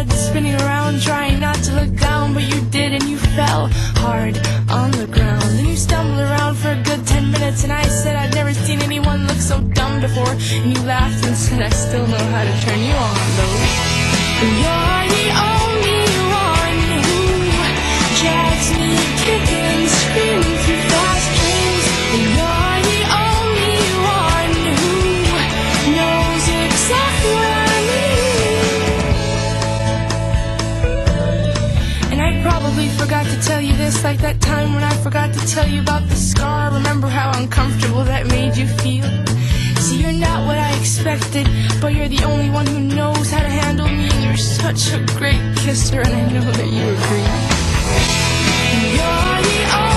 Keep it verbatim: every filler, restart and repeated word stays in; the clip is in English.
head spinning around, trying not to look down, but you did, and you fell hard on the ground. Then you stumbled around for a good ten minutes, and I said I'd never seen anyone look so dumb before, and you laughed and said I still know how to turn you on, though. And you're the only one who drags me kicking, screaming through fast dreams. And you're the only one who knows exactly what I mean. And I probably forgot to tell you this, like that time when I forgot to tell you about the scar. Remember how uncomfortable that made you feel? See, you're not what I expected, but you're the only one who knows how to handle me, and you're such a great kisser, and I know that you agree. And you're the only